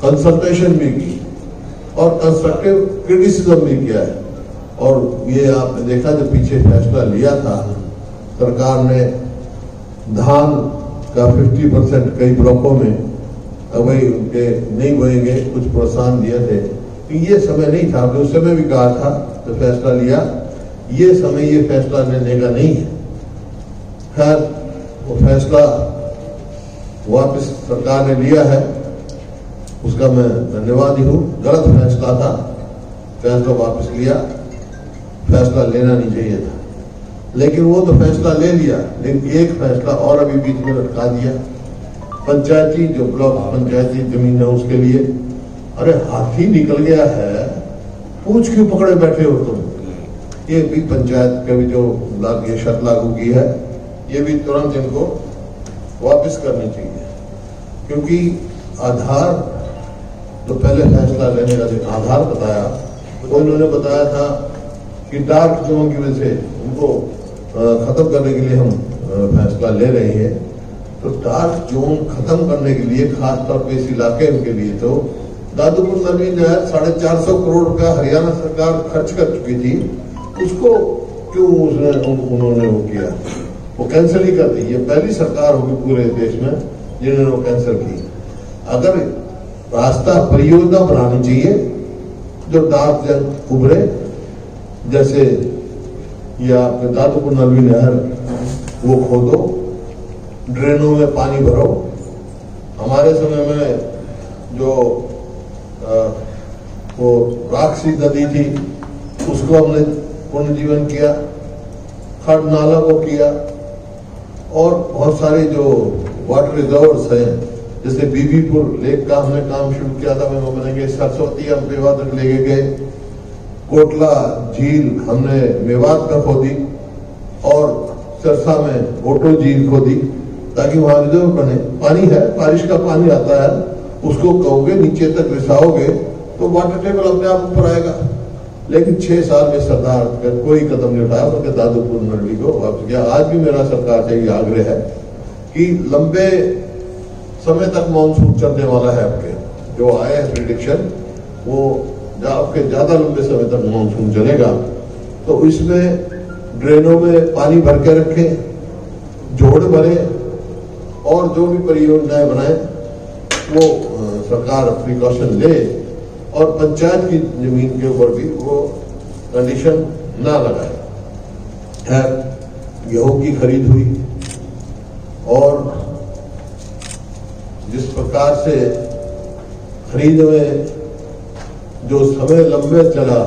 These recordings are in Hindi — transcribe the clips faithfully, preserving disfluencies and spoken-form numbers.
कंसल्टेशन भी की और कंस्ट्रक्टिव क्रिटिसिज्म भी किया है। और ये आपने देखा जो पीछे फैसला लिया था सरकार ने धान का पचास परसेंट कई ब्लॉकों में अभी उनके नहीं बोएंगे, कुछ प्रोत्साहन दिए थे। तो ये समय नहीं था, उस समय भी कहा था तो फैसला लिया, ये समय ये फैसला लेने का नहीं है। खैर वो फैसला वापस सरकार ने लिया है, उसका मैं धन्यवादी हूँ। गलत फैसला था, फैसला वापस लिया, फैसला लेना नहीं चाहिए था, लेकिन वो तो फैसला ले लिया, लेकिन एक फैसला और अभी बीच में लटका दिया। पंचायती जो ब्लॉक पंचायती जमीन है उसके लिए, अरे हाथी निकल गया है, पूछ क्यों पकड़े बैठे हो तुम? ये भी पंचायत के भी जो ये शर्त लागू की है, ये भी तुरंत इनको वापस करनी चाहिए। क्योंकि आधार तो पहले फैसला लेने का जो आधार बताया, तो उन्होंने बताया था कि डार्क जोन की वजह से उनको खत्म करने के लिए हम फैसला ले रहे हैं। तो डार्क जोन खत्म करने के लिए खासतौर पर इस इलाके के लिए तो दादूपुर नलवी नहर साढ़े चार सौ करोड़ रुपया हरियाणा सरकार खर्च कर चुकी थी, उसको क्यों उसने उन्होंने वो किया, वो कैंसिल ही कर दी। ये पहली सरकार होगी पूरे देश में जिन्होंने वो कैंसिल की। अगर रास्ता परियोजना बनानी चाहिए जो डार्क जोन उभरे, जैसे ये आपके दादूपुर नलवी नहर वो खोदो, ड्रेनों में पानी भरो। हमारे समय में जो आ, वो राक्षसी नदी थी उसको हमने पुनर्जीवन किया, खड नाला को किया, और बहुत सारे जो वाटर रिजर्व्स हैं जैसे बीबीपुर लेक का हमने काम शुरू किया था, वो बनेंगे। सरस्वती हम मेवात तक लेके गए, कोटला झील हमने मेवात में खोदी और सिरसा में ओटो झील खोदी ताकि वहां रिजर्व बने। पानी है, बारिश का पानी आता है, उसको कहोगे नीचे तक रिसाओगे तो वाटर टेबल अपने आप ऊपर आएगा। लेकिन छह साल में सरकार का कोई कदम नहीं उठाया, उनके दादूपुर नलवी को वापस किया। आज भी मेरा सरकार से ये आग्रह है कि लंबे समय तक मानसून चलने वाला है, आपके जो आए हैं प्रिडिक्शन, वो आपके ज्यादा लंबे समय तक मानसून चलेगा। तो इसमें ड्रेनों में पानी भर के रखें, जोड़ भरे, और जो भी परियोजनाएं बनाए वो सरकार प्रिकॉशन ले, और पंचायत की जमीन के ऊपर भी वो कंडीशन ना लगाए। है गेहूं की खरीद हुई, और जिस प्रकार से खरीद में जो समय लंबे चला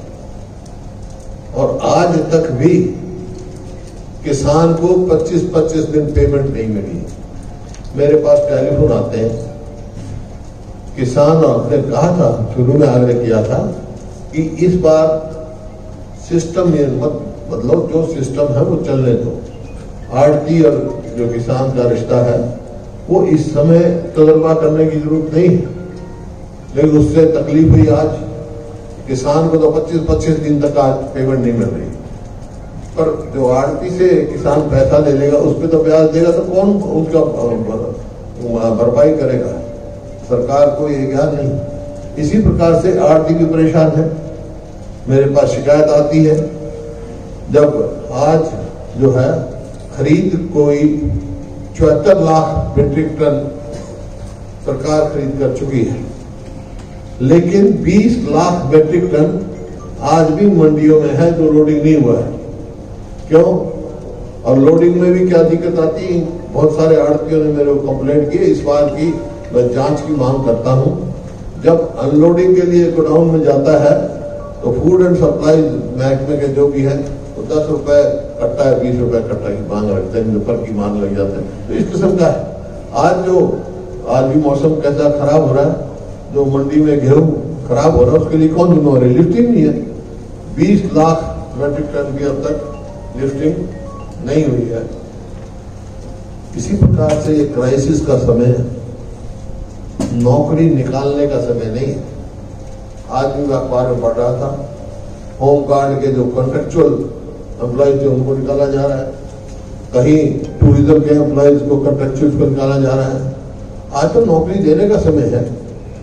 और आज तक भी किसान को पच्चीस पच्चीस दिन पेमेंट नहीं मिली। मेरे पास टेलीफोन आते हैं किसान, और ने कहा था, शुरू में आग्रह किया था कि इस बार सिस्टम ये मत बदलो, जो सिस्टम है वो चलने दो। आड़ती और जो किसान का रिश्ता है वो इस समय तजर्बा करने की जरूरत नहीं है, लेकिन उससे तकलीफ हुई। आज किसान को तो पच्चीस पच्चीस दिन तक आज पेमेंट नहीं मिल रही, पर जो आड़ती से किसान पैसा ले लेगा उस पर तो ब्याज देगा, तो कौन उसका भरपाई करेगा? सरकार को ये ज्ञान नहीं। इसी प्रकार से आड़ती भी परेशान है। मेरे पास शिकायत आती है, जब आज जो है खरीद कोई चौहत्तर लाख मीट्रिक टन सरकार खरीद कर चुकी है, लेकिन बीस लाख मीट्रिक टन आज भी मंडियों में है जो लोडिंग नहीं हुआ है। क्यों? और लोडिंग में भी क्या दिक्कत आती है? बहुत सारे आड़तियों ने मेरे को कंप्लेंट की। इस बार की मैं जांच की मांग करता हूं। जब अनलोडिंग के लिए गोडाउन में जाता है तो फूड एंड सप्लाई महकमे के जो भी है तो दस रुपए कट्टा है, बीस रुपए कट्टा की मांग रखते हैं, ऊपर की मांग लग जाते हैं। तो इस किस्म का है। आज जो आज भी मौसम कैसा खराब हो रहा है, जो मंडी में गेहूं खराब हो रहा है, उसके लिए कौन जिम्मेवार है? लिफ्टिंग नहीं है। बीस लाख मीट्रिक टन की अब तक लिफ्टिंग नहीं हुई है। इसी प्रकार से ये क्राइसिस का समय है, नौकरी निकालने का समय नहीं है। आज भी अखबार में पढ़ रहा था, होम गार्ड के जो कॉन्ट्रेक्चुअल एम्प्लॉयज थे उनको निकाला जा रहा है, कहीं टूरिज्म के एम्प्लॉयज को कॉन्ट्रेक्चुअल को निकाला जा रहा है। आज तो नौकरी देने का समय है।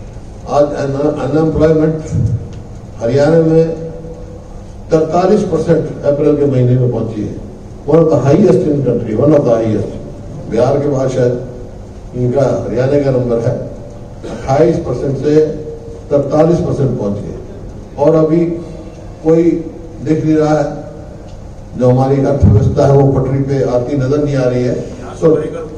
आज अनएम्प्लॉयमेंट हरियाणा में तैतालीस परसेंट अप्रैल के महीने में पहुंची है, one of the highest in country, one of the highest. Bihar के बाद शायद इनका हरियाणा का नंबर है, अट्ठाईस परसेंट से तैतालीस परसेंट पहुंच गए। और अभी कोई दिख नहीं रहा है, जो हमारी अर्थव्यवस्था है वो पटरी पे आती नजर नहीं आ रही है। तो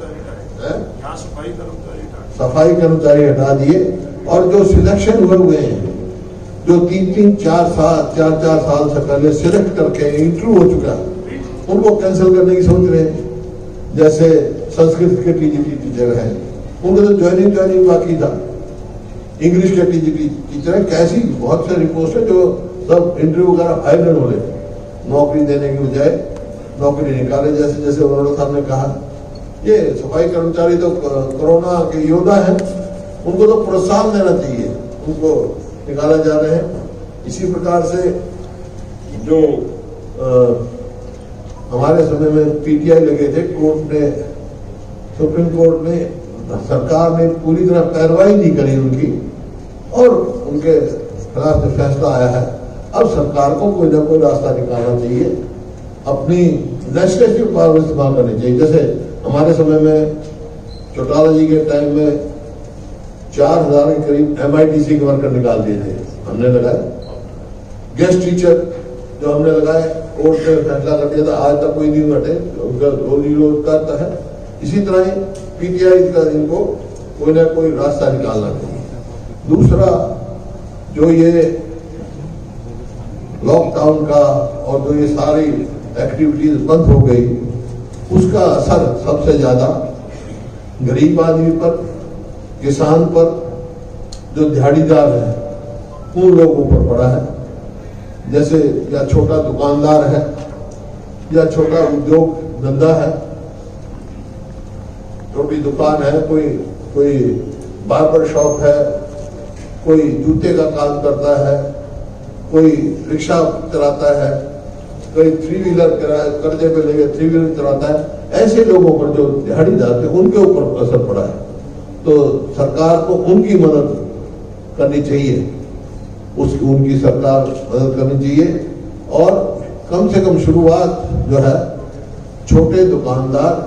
सफाई कर्मचारी हटा दिए, और जो सिलेक्शन हुए हुए हैं, जो तीन तीन चार साल चार चार साल से पहले सिलेक्ट करके इंटरव्यू हो चुका, उनको कैंसिल करने की सोच रहे हैं। जैसे संस्कृत के टीजीटी टीचर हैं, उनको तो ज्वाइनिंग ज्वाइनिंग बाकी था। इंग्लिश के टीजीटी टीचर है, कैसी बहुत सारी पोस्ट है जो सब इंटरव्यू वगैरह फाइनल हो रहे, नौकरी देने की बजाय नौकरी निकाले। जैसे जैसे उन्होंने साहब ने कहा, ये सफाई कर्मचारी तो कोरोना के योद्धा हैं, उनको तो प्रोत्साहन देना चाहिए, उनको निकाला जा रहे हैं। इसी प्रकार से जो आ, हमारे समय में पीटीआई लगे थे, कोर्ट ने, सुप्रीम कोर्ट ने, सरकार ने पूरी तरह पैरवाई नहीं करी उनकी, और उनके खिलाफ जो फैसला आया है, अब सरकार को कोई ना कोई रास्ता निकालना चाहिए, अपनी लेजिस्लेटिव पावर इस्तेमाल करनी चाहिए। जैसे हमारे समय में चौटाला जी के टाइम में चार हजार के करीब एमआईटीसी के वर्कर निकाल दिए थे, हमने लगाए। गेस्ट टीचर जो हमने लगाए, कोर्ट ने फैसला कर दिया था, आज तक कोई नहीं हटे, उनका रोजी रोजगार है। इसी तरह ही पीटीआई का इनको कोई ना कोई रास्ता निकालना चाहिए। दूसरा, जो ये लॉकडाउन का और जो ये सारी एक्टिविटीज बंद हो गई, उसका असर सबसे ज्यादा गरीब आदमी पर, किसान पर, जो दिहाड़ीदार है, उन लोगों पर पड़ा है। जैसे या छोटा दुकानदार है, या छोटा उद्योग धंधा है, छोटी दुकान है, कोई कोई बार्बर शॉप है, कोई जूते का काम करता है, कोई रिक्शा चलाता है, कोई थ्री व्हीलर कर्जे पे लेके थ्री व्हीलर चलाता है। ऐसे लोगों पर जो दिहाड़ीदार थे, उनके ऊपर असर पड़ा है। तो सरकार को उनकी मदद करनी चाहिए, उसकी उनकी सरकार मदद करनी चाहिए। और कम से कम शुरुआत जो है, छोटे दुकानदार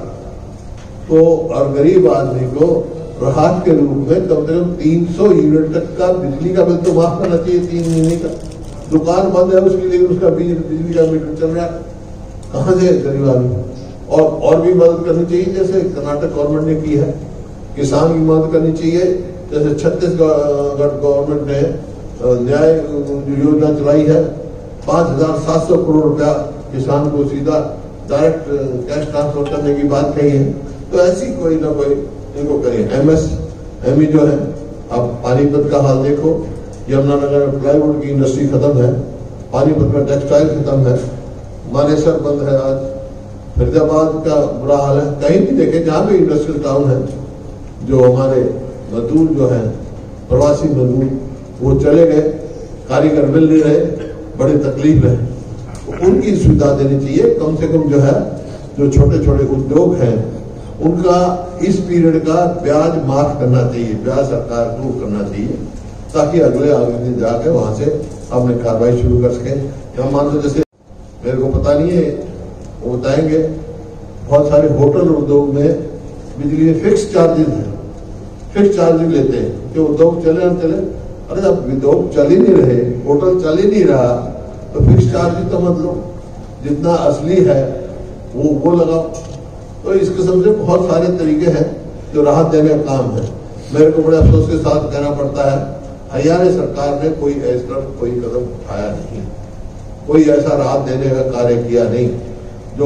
को और गरीब आदमी को राहत के रूप में कम से कम तीन सौ यूनिट तक का बिजली का बिल तो माफ करना चाहिए, तीन महीने का। दुकान बंद है उसकी, लेकिन उसका बिजली का मीटर चल रहा है, कहां से गरीब आदमी? और और भी मदद करनी चाहिए, जैसे कर्नाटक गवर्नमेंट ने की है। किसान की मदद करनी चाहिए, जैसे छत्तीसगढ़ गवर्नमेंट ने न्याय योजना चलाई है, पांच हजार सात सौ करोड़ रुपया किसान को सीधा डायरेक्ट कैश ट्रांसफर करने की बात कही है। तो ऐसी कोई ना कोई इनको करिए। एमएस एमई जो है, अब पानीपत का हाल देखो, यमुनानगर में प्लाईवुड की इंडस्ट्री खत्म है, पानीपत में टेक्सटाइल खत्म है, मानेसर बंद है, आज फरीदाबाद का बुरा हाल है। कहीं भी देखे जहां भी इंडस्ट्रियल टाउन है, जो हमारे मजदूर जो है, प्रवासी मजदूर, वो चले गए, कारीगर मिल नहीं रहे, बड़ी तकलीफ है। तो उनकी सुविधा देनी चाहिए। कम से कम जो है, जो छोटे छोटे उद्योग हैं, उनका इस पीरियड का ब्याज माफ करना चाहिए, ब्याज सरकार को करना चाहिए, ताकि अगले अगले दिन जाके वहां से अपनी कार्रवाई शुरू कर सके। या मान लो, जैसे मेरे को पता नहीं है, वो बताएंगे, बहुत सारे होटल उद्योग में बिजली में फिक्स चार्जेस है, फिक्स चार्जेस लेते हैं कि उद्योग चले ना चले। अरे जब उद्योग चल ही नहीं रहे, होटल चल ही नहीं रहा, तो फिक्स चार्जेस तो मत लो, जितना असली है वो वो लगाओ। तो इस किस्म से बहुत सारे तरीके हैं जो राहत देने का काम है। मेरे को बड़े अफसोस के साथ कहना पड़ता है, हरियाणा सरकार ने कोई ऐसा कोई कदम उठाया नहीं, कोई ऐसा राहत देने का कार्य किया नहीं जो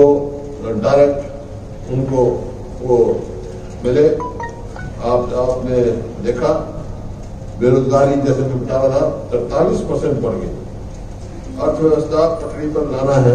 डायरेक्ट उनको वो मिले। आप आपने देखा, बेरोजगारी जैसे मैं बता रहा था, तैतालीस परसेंट बढ़ गई। अर्थव्यवस्था पटरी पर लाना है,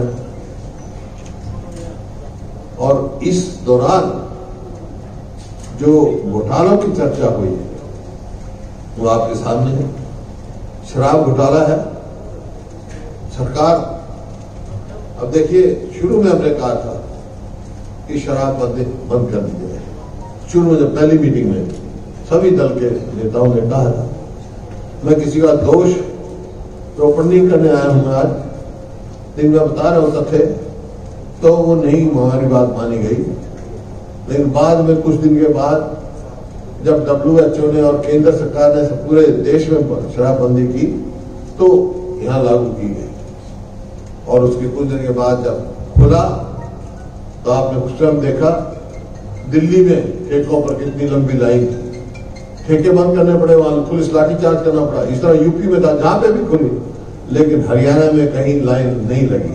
और इस दौरान जो घोटालों की चर्चा हुई वो आपके सामने है। शराब घोटाला है, सरकार, अब देखिए, शुरू में हमने कहा था कि शराब बंद बंद कर दी जाए। शुरू में जब पहली मीटिंग में सभी दल के नेताओं ने कहा था, मैं किसी का दोष रोपण नहीं करने आया हूं आज, लेकिन मैं बता रहा हूं तथ्य, तो वो नहीं हमारी बात मानी गई। लेकिन बाद में कुछ दिन के बाद जब डब्ल्यू एच ओ ने और केंद्र सरकार ने पूरे देश में शराबबंदी की तो यहां लागू की गई, और उसके कुछ दिन के बाद जब खुला तो आपने उस टाइम देखा दिल्ली में ठेकों पर कितनी लंबी लाइन थी, ठेके बंद करने पड़े, वहां पुलिस लाठीचार्ज करना पड़ा। इस तरह यूपी में था जहां पे भी खुली, लेकिन हरियाणा में कहीं लाइन नहीं लगी।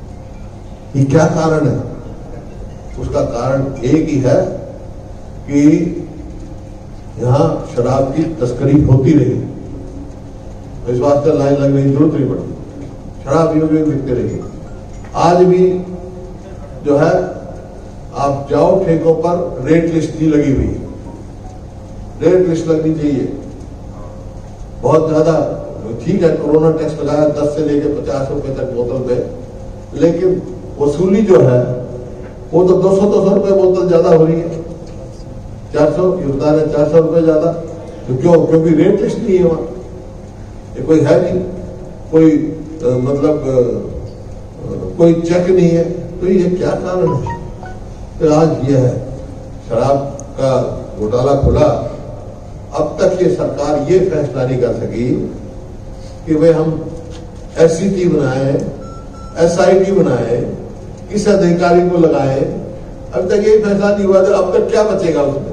ये क्या कारण है? उसका कारण एक ही है कि यहां शराब की तस्करी होती रही, इस वास्ते लाइन लगने की जरूरत नहीं पड़ी, शराब यूं यूं बिकती रही। आज भी जो है आप जाओ ठेकों पर, रेट लिस्ट नहीं लगी हुई, रेट लिस्ट लगनी चाहिए बहुत ज्यादा। ठीक है, कोरोना टैक्स लगाया दस से लेकर पचास रुपए तक बोतल पे, लेकिन वसूली जो है वो तो दो सौ दो सौ रुपए बोतल ज्यादा हो रही है, चार सौ ये बता रहे चार सौ रुपए ज्यादा। तो क्यों? क्योंकि रेट लिस्ट नहीं है वहां, ये कोई है नहीं, कोई आ, मतलब आ, कोई चेक नहीं है। तो ये क्या कारण है? तो आज ये है शराब का घोटाला खुला। अब तक ये सरकार ये फैसला नहीं कर सकी कि भाई हम एस सी टी बनाए, एस आई टी बनाए, किस अधिकारी को लगाए। अब तक ये फैसला नहीं हुआ, तो अब तक क्या बचेगा उसमें?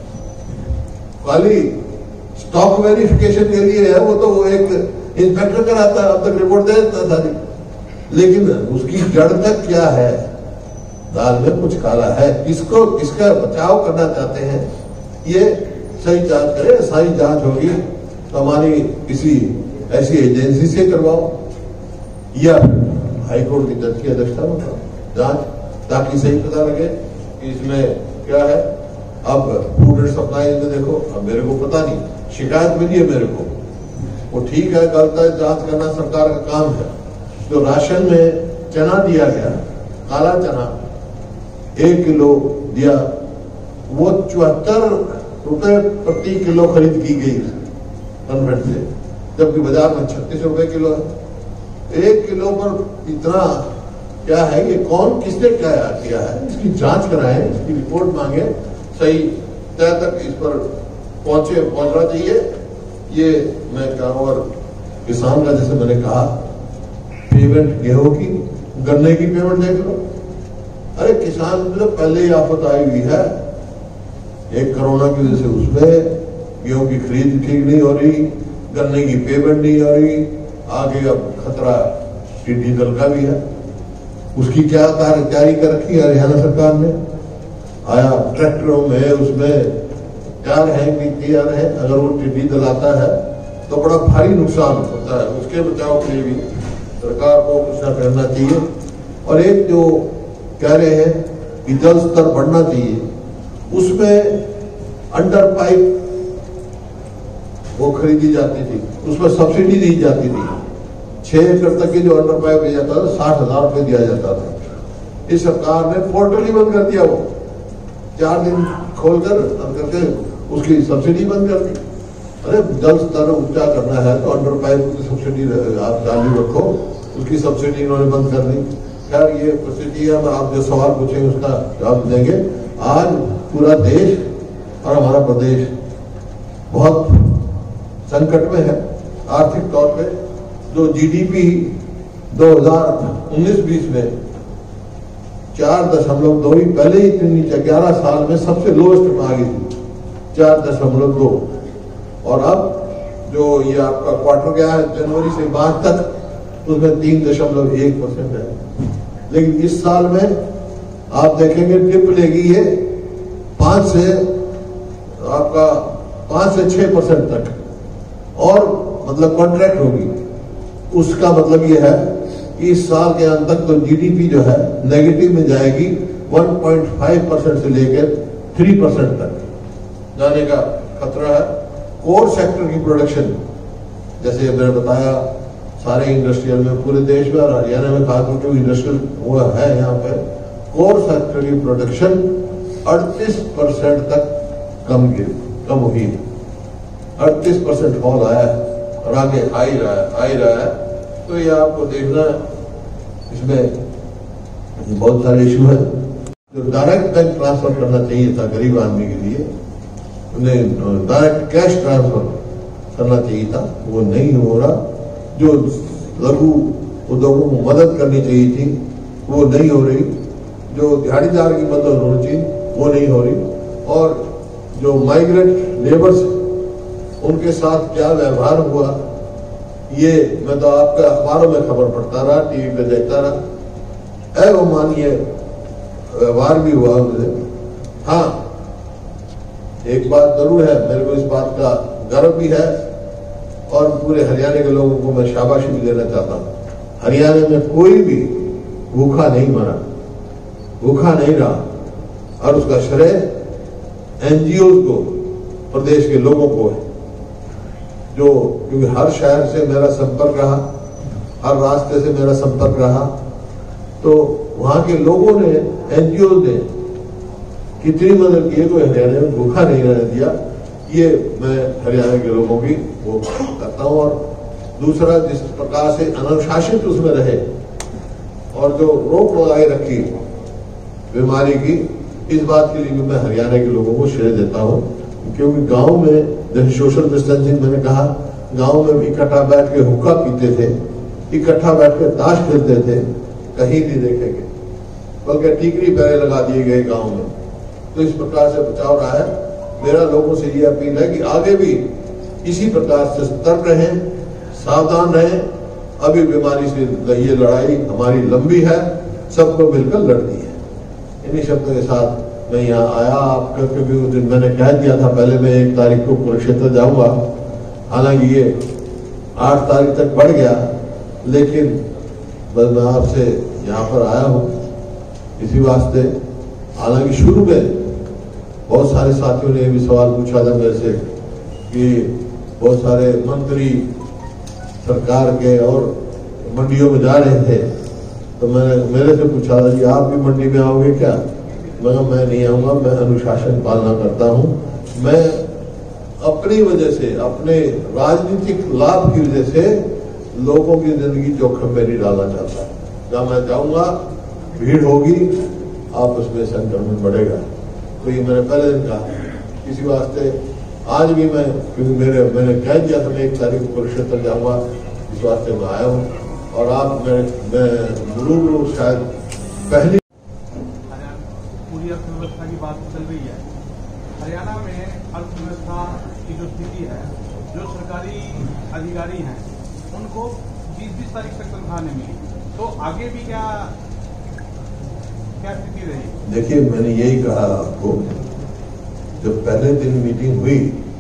खाली स्टॉक वेरिफिकेशन के लिए है, वो तो वो एक इंस्पेक्टर कराता है, अब तक रिपोर्ट दे देता था, लेकिन उसकी जड़ तक क्या है? दाल में कुछ काला है। किसको किसका बचाव करना चाहते हैं ये सही जांच करें। सही जांच होगी तो हमारी किसी ऐसी एजेंसी से करवाओ या हाईकोर्ट की जज की अध्यक्षता में जांच, ताकि सही पता लगे कि इसमें क्या है। अब फूड एंड सप्लाई में देखो, अब मेरे को पता नहीं, शिकायत मिली है मेरे को, वो ठीक है, गलत है, जांच करना सरकार का काम है। जो राशन में चना दिया गया, काला चना एक किलो दिया, वो चौहत्तर रुपए प्रति किलो खरीद की गई कन्वेंट से, जबकि बाजार में छत्तीस रुपए किलो है। एक किलो पर इतना क्या है? ये कौन किसने क्या किया है? इसकी जांच कराएं, इसकी रिपोर्ट मांगे, सही तय तक इस पर पहुंचे पहुंचना चाहिए। ये मैं कहूँ, और किसान का जैसे मैंने कहा, पेमेंट गेहूं की, गन्ने की पेमेंट देख लो। अरे किसान मतलब पहले ही आफत आई हुई है, एक कोरोना की वजह से उसमें गेहूं की खरीद ठीक नहीं हो रही, गन्ने की पेमेंट नहीं हो रही, आगे अब खतरा टिड्डी दल का भी है। उसकी क्या तैयारी कर रखी है हरियाणा सरकार ने? आया ट्रैक्टरों में उसमें क्या रहेंगे तैयार है, अगर वो टिड्डी दल आता है तो बड़ा भारी नुकसान होता है। उसके बचाव के लिए भी सरकार को कुछ न करना चाहिए। और एक जो कह रहे हैं कि जल स्तर बढ़ना चाहिए, उसमें अंडर पाइप वो खरीदी जाती थी, उसमें सब्सिडी दी जाती थी। छह एकड़ तक के जो अंडर पाइप दिया जाता था, साठ हजार रुपए दिया जाता था। इस सरकार ने पोर्टल ही बंद कर दिया, वो चार दिन खोलकर करके उसकी सब्सिडी बंद कर दी। अरे जल स्तर ऊंचा करना है तो अंडर पाइप की सब्सिडी आप चालू रखो, उसकी सब्सिडी इन्होंने बंद कर दी। खैर ये परिस्थिति है, आप जो सवाल पूछेंगे उसका जवाब देंगे। आज पूरा देश और हमारा प्रदेश बहुत संकट में है आर्थिक तौर पे। जो जीडीपी दो हजार उन्नीस बीस में चार दशमलव दो ही पहले ही इतनी नीचे, ग्यारह साल में सबसे लोएस्ट में आ गई थी, चार दशमलव दो। और अब जो ये आपका क्वार्टर गया है जनवरी से मार्च तक, उसमें तीन दशमलव एक परसेंट है। लेकिन इस साल में आप देखेंगे टिप लेगी है पांच से आपका पांच से छह परसेंट तक, और मतलब कॉन्ट्रैक्ट होगी। उसका मतलब ये है कि इस साल के अंत तक तो जीडीपी जो है नेगेटिव में जाएगी, एक पॉइंट पाँच परसेंट से लेकर तीन परसेंट तक जाने का खतरा है। कोर सेक्टर की प्रोडक्शन, जैसे मैंने बताया, सारे इंडस्ट्रियल में पूरे देश में और हरियाणा में खासकर इंडस्ट्रियल वो है, यहाँ पे कोर सेक्टर की प्रोडक्शन अड़तीस परसेंट तक कम गिर कम हुई, अड़तीस परसेंट फॉल आया है और आगे आ ही रहा है आ ही रहा है। तो ये आपको देखना, इसमें बहुत सारे इशू है। जो डायरेक्ट बैंक ट्रांसफर करना चाहिए था गरीब आदमी के लिए, उन्हें डायरेक्ट कैश ट्रांसफर करना चाहिए था, वो नहीं हो रहा। जो लघु उद्योगों को मदद करनी चाहिए थी वो नहीं हो रही। जो दिहाड़ीदार की मदद होनी चाहिए वो नहीं हो रही। और जो माइग्रेंट लेबर्स उनके साथ क्या व्यवहार हुआ, ये मैं तो आपके अखबारों में खबर पढ़ता रहा, टीवी पे देखता रहा, अवमाननीय व्यवहार भी हुआ उनसे। हाँ, एक बात जरूर है, मेरे को इस बात का गर्व भी है और पूरे हरियाणा के लोगों को मैं शाबाशी भी देना चाहता हूँ। हरियाणा में कोई भी भूखा नहीं मरा, भूखा नहीं रहा, और उसका श्रेय एनजीओ को, प्रदेश के लोगों को है। जो क्योंकि हर शहर से मेरा संपर्क रहा, हर रास्ते से मेरा संपर्क रहा, तो वहां के लोगों ने, एनजीओ ने कितनी मदद की है, कोई हरियाणा में भूखा नहीं रहने दिया। ये मैं हरियाणा के लोगों की वो करता हूँ। और दूसरा, जिस प्रकार से अनुशासित उसमें रहे और जो रोक लगाए रखी बीमारी की, इस बात के लिए भी मैं हरियाणा के लोगों को श्रेय देता हूँ। क्योंकि गांव में जैसे सोशल डिस्टेंसिंग मैंने कहा, गांव में इकट्ठा बैठ के हुक्का पीते थे, इकट्ठा बैठ के ताश खेलते थे, कहीं नहीं देखेंगे, बल्कि टीकरी पैरे लगा दिए गए गांव में। तो इस प्रकार से बचाव रहा है। मेरा लोगों से ये अपील है कि आगे भी इसी प्रकार से सतर्क रहें, सावधान रहें। अभी बीमारी से ये लड़ाई हमारी लंबी है, सबको मिलकर लड़नी है। इन्हीं शब्दों के साथ मैं यहाँ आया। आपका क्योंकि उस दिन मैंने कह दिया था पहले मैं एक तारीख को कुरुक्षेत्र जाऊंगा, हालांकि ये आठ तारीख तक बढ़ गया, लेकिन बस मैं आपसे यहाँ पर आया हूँ इसी वास्ते। हालांकि शुरू में बहुत सारे साथियों ने भी सवाल पूछा था मेरे से कि बहुत सारे मंत्री सरकार के और मंडियों में जा रहे थे, तो मैंने मेरे से पूछा था कि आप भी मंडी में आओगे क्या? मैं मैं नहीं आऊंगा, मैं अनुशासन पालना करता हूं। मैं अपनी वजह से, अपने राजनीतिक लाभ की वजह से लोगों की जिंदगी जोखिम में नहीं डालना चाहता। जहां मैं जाऊंगा भीड़ होगी, आपस में संक्रमण बढ़ेगा। तो ये मैंने पहले दिन कहा। इसी वास्ते आज भी मैं, क्योंकि मेरे मैंने कह दिया था मैं एक तारीख को कुरुक्षेत्र जाऊंगा, इस वास्ते मैं आया हूँ। और आप मैं मैं गुरु शायद पहली पूरी अर्थव्यवस्था की बात चल रही है। हरियाणा में अर्थव्यवस्था की जो स्थिति है, जो सरकारी अधिकारी हैं उनको बीस बीस तारीख तक तनख्वाह नहीं मिली, तो आगे भी क्या क्या स्थिति रही? देखिए, मैंने यही कहा आपको, जब पहले दिन मीटिंग हुई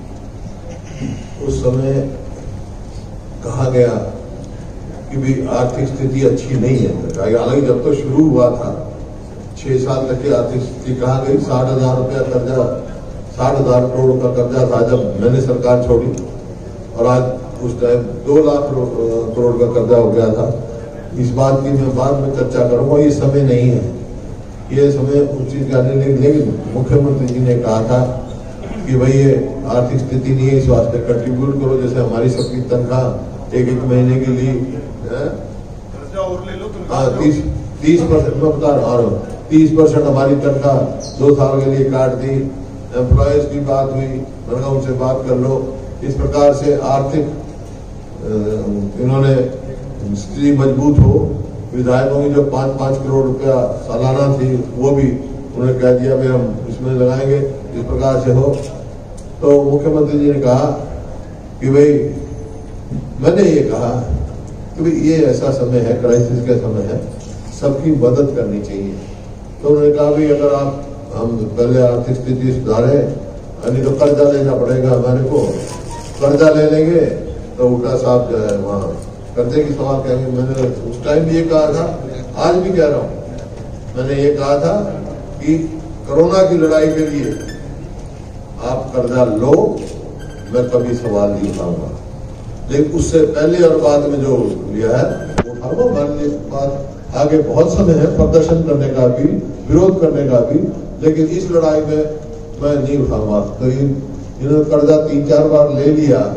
उस समय कहा गया कि भी आर्थिक स्थिति अच्छी नहीं है। हालांकि जब तो शुरू हुआ था, छह साल तक की आर्थिक स्थिति कहा गई, साठ हजार रुपया कर्जा, साठ हजार करोड़ का कर्जा था जब मैंने सरकार छोड़ी, और आज उस टाइम दो लाख करोड़ का कर्जा हो गया था। इस बात की मैं बाद में चर्चा करूंगा, ये समय नहीं है, ये समय उस चीज का नहीं। लेकिन मुख्यमंत्री जी ने कहा था कि भाई ये आर्थिक स्थिति नहीं है, इस वास्ते कंट्रीब्यूट करो। जैसे हमारी सबकी तनख्वाह एक एक महीने के लिए कर्जा और ले लो, हाँ तीस तीस परसेंट मैं बता रहा हूँ, तीस परसेंट हमारी तनख्वाह दो साल के लिए काट दी। एम्प्लॉयज की बात हुई, मैंने उनसे बात कर लो। इस प्रकार से आर्थिक इन्होंने स्थिति मजबूत हो। विधायकों की जो पाँच पाँच करोड़ रुपया सालाना थी वो भी उन्होंने कह दिया भाई हम इसमें लगाएंगे, इस प्रकार से हो। तो मुख्यमंत्री जी ने कहा कि भाई, मैंने ये कहा कि भाई ये ऐसा समय है, क्राइसिस का समय है, सबकी मदद करनी चाहिए। तो उन्होंने कहा भाई अगर आप हम पहले आर्थिक स्थिति सुधारे, नहीं तो कर्जा लेना पड़ेगा हमारे को, कर्जा ले लेंगे तो उल्टा साहब जो है वहाँ कर्जे की सवाल कहेंगे। मैंने उस टाइम भी ये कहा था, आज भी कह रहा हूँ, मैंने ये कहा था कि कोरोना की लड़ाई के लिए आप कर्जा लो, मैं कभी सवाल नहीं उठाऊंगा। लेकिन उससे पहले और बाद में जो लिया है वो उठाऊंगा। हमारे बाद आगे बहुत समय है प्रदर्शन करने का भी, विरोध करने का भी, लेकिन इस लड़ाई में मैं नहीं उठाऊंगा। तो इन्होंने कर्जा तीन चार बार ले लिया,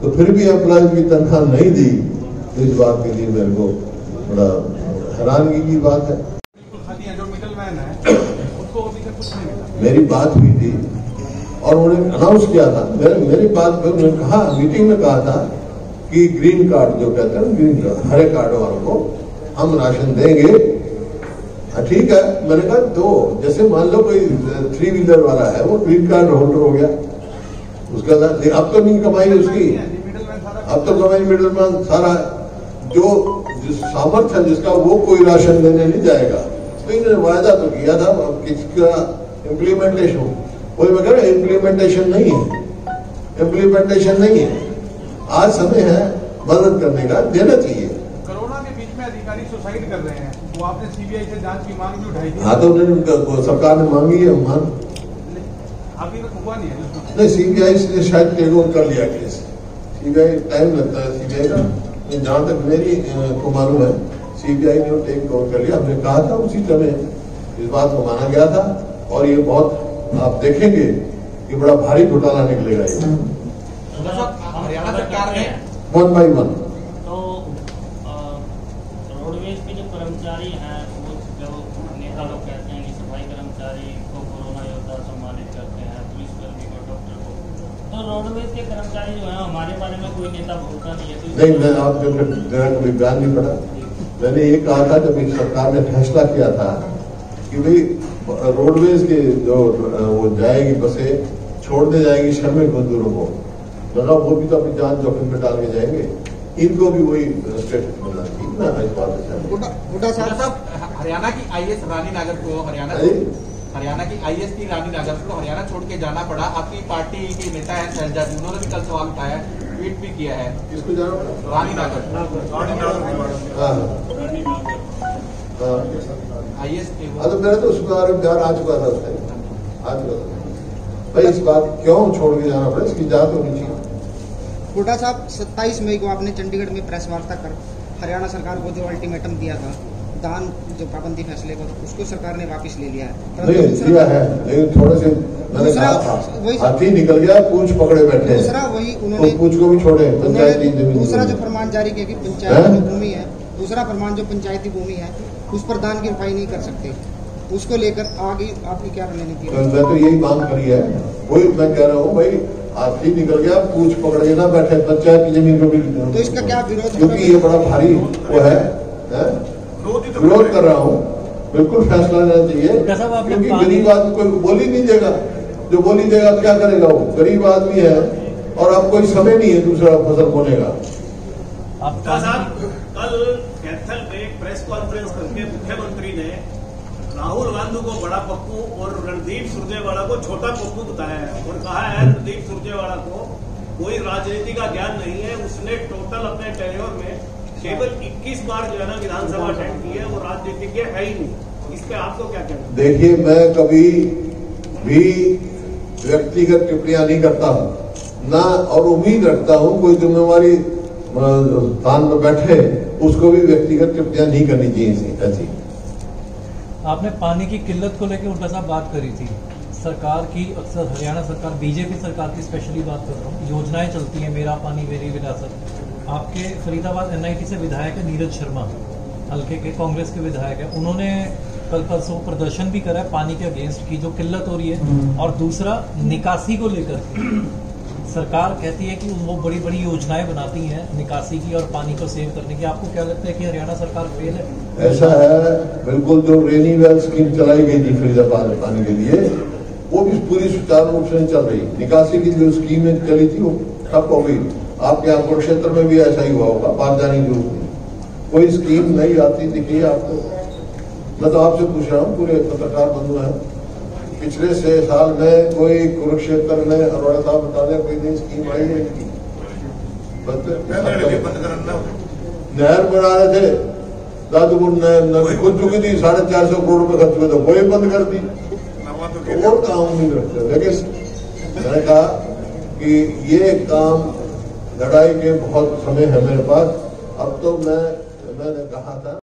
तो फिर भी एम्प्लॉयज की तनख्वाह नहीं दी, तो इस बात के लिए मेरे को बड़ा हैरानगी की बात है। जो मिडल मैन है उसको अभी तक कुछ नहीं मिला। मेरी बात हुई थी और उन्होंने अनाउंस किया था, मेरे मेरी बात पे उन्होंने कहा, मीटिंग में कहा था कि ग्रीन कार्ड जो कहते हैं ग्रीन कार्ड, हरे कार्ड वालों को हम राशन देंगे। ठीक है, मैंने कहा दो, जैसे मान लो कोई थ्री व्हीलर वाला है वो ग्रीन कार्ड होल्डर हो गया, उसका अब तो नहीं कमाई उसकी, अब तो कमाई मिडिल मैन सारा, जो जिस सामर्थ्य है जिसका वो कोई राशन देने नहीं जाएगा। तो इन्होंने वायदा तो किया था, अब किसका इम्प्लीमेंटेशन, कोई वगैरह इम्प्लीमेंटेशन नहीं है, इम्प्लीमेंटेशन नहीं है। आज समय है मदद करने का, देना चाहिए। कोरोना के बीच में अधिकारी सुसाइड कर रहे हैं, वो आपने सीबीआई से जांच की मांग भी उठाई थी। हाँ, तो उन्होंने सरकार ने मांगी है मांग, अभी तक हुआ नहीं है। नहीं, सीबीआई ने शायद टेक ओवर कर लिया केस, सीबीआई टाइम लगता है सीबीआई का, जहां तक मेरी को मालूम है सीबीआई ने टेक ओवर कर लिया। हमने कहा था उसी समय इस बात को माना गया था, और ये बहुत आप देखेंगे कि बड़ा भारी घोटाला निकलेगा ये हरियाणा सरकार ने वन बाई वन। तो रोडवेज के जो कर्मचारी हैं वो जो नेता लोग कहते हैं कि सफाई कर्मचारी को कोरोना योद्धा सम्मानित करते हैं, पुलिसकर्मी को, डॉक्टर को, तो रोडवेज के कर्मचारी जो है हमारे बारे में कोई नेता बोलता नहीं है। नहीं, मैं आप जब मेरा कभी बयान नहीं पड़ा, मैंने ये कहा था जब सरकार ने फैसला किया था कि भाई रोडवेज के जो वो जाएगी बसें छोड़ने जाएंगी श्रमिक मजदूरों को, लगा वो भी तो अपनी जान जोखिम में डाल के जाएंगे, इनको भी वही स्टेटस मिलना चाहिए ना। इस बात बुड्ढा साहब, हरियाणा की आईएएस रानी नागर को हरियाणा हरियाणा की आईएएस की रानी नागर को हरियाणा छोड़ के जाना पड़ा। आपकी पार्टी के नेता है शैलजा जी, उन्होंने भी कल सवाल उठाया, ट्वीट भी किया है। किसको जाना पड़ा? रानी नागर। हाँ, आईएएस के तो मेरा तो उसके बारे में ध्यान आ चुका था, उस टाइम आ चुका था भाई। इस बात क्यों छोड़ के जाना पड़ा, इसकी जांच होनी चाहिए। बुड्ढा साहब, सत्ताईस मई को आपने चंडीगढ़ में प्रेस वार्ता कर हरियाणा सरकार को जो अल्टीमेटम दिया था, दान जो पाबंदी फैसले को, उसको सरकार ने वापस ले लिया है। नहीं दिया है, लेकिन थोड़े से मैंने कहा था हाथी निकल गया, पूछ पकड़े बैठे। दूसरा वही उन्होंने तो पूछ को भी छोड़े, पंचायती जमीन। दूसरा जो फरमान जारी किया कि पंचायती जो भूमि है, दूसरा फरमान जो पंचायती भूमि है उस पर दान की रुपाई नहीं कर सकते, उसको लेकर आगे आपकी क्या रणनीति है? मैं तो यही मांग करी है, वही मैं कह रहा हूँ भाई, हाथी निकल गया, पूछ पकड़ के ना बैठे, पंचायत की जमीन को भी। तो इसका क्या विरोध? क्योंकि ये बड़ा भारी वो है, विरोध कर रहा हूँ, बिल्कुल फैसला लेना चाहिए। क्योंकि गरीब आदमी कोई बोल ही नहीं देगा, जो बोली देगा क्या करेगा वो? गरीब आदमी है और अब कोई समय नहीं है दूसरा फसल बोने का। कल कैथल में एक प्रेस कॉन्फ्रेंस करके मुख्यमंत्री ने राहुल गांधी को बड़ा पप्पू और रणदीप सुरजेवाला को छोटा पप्पू बताया है, और कहा है रणदीप सुरजेवाला को कोई राजनीति का ज्ञान नहीं है, उसने टोटल अपने टेन्योर में केवल इक्कीस बार जो है ना विधानसभा अटेंड की है, वो राजनीतिज्ञ है ही नहीं। इस पे आपको क्या कहना? देखिए, मैं कभी भी व्यक्तिगत टिप्पणियां नहीं करता हूं ना, और उम्मीद रखता हूं कोई जिम्मेवारी स्थान में बैठे उसको भी व्यक्तिगत टिप्पणियां नहीं करनी चाहिए ऐसी। आपने पानी की किल्लत को लेकर उल्टा साहब बात करी थी, सरकार की अक्सर हरियाणा सरकार, बीजेपी सरकार की स्पेशली बात कर रहा हूँ, योजनाएं चलती हैं, मेरा पानी मेरी विरासत। आपके फरीदाबाद एनआईटी से विधायक है नीरज शर्मा, हल्के के कांग्रेस के विधायक है, उन्होंने कल परसों प्रदर्शन भी करा है पानी के अगेंस्ट की जो किल्लत हो रही है। और दूसरा निकासी को लेकर सरकार कहती है कि वो बड़ी बड़ी योजनाएं बनाती हैं निकासी की और पानी को सेव करने की। आपको क्या लगता है कि हरियाणा सरकार फेल है? ऐसा है बिल्कुल, जो रेनी वेल स्कीम चलाई गई थी फरीदाबाद में पानी के लिए, वो भी पूरी सुचारू रूप से नहीं चल रही। निकासी की जो स्कीमें चली थी वो ठप हो गई। आपके यहाँ कुरुक्षेत्र में भी ऐसा ही हुआ होगा, बात जानी जो कोई स्कीम नहीं आती दिखी आपको। मैं तो आपसे पूछ रहा हूँ, पूरे पत्रकार बंधु हैं, पिछले छह साल में कोई कुरुक्षेत्र में अरोड़ा साहब बता दें कोई नई स्कीम आई है? नहर बना रहे थे, दादूपुर नहर खुद चुकी थी, साढ़े चार सौ करोड़ रुपए खर्च हुए थे, वही बंद कर दी, और काम नहीं रखते। लेकिन मैंने कहा कि ये काम लड़ाई के बहुत समय है मेरे पास। अब तो मैं मैंने कहा था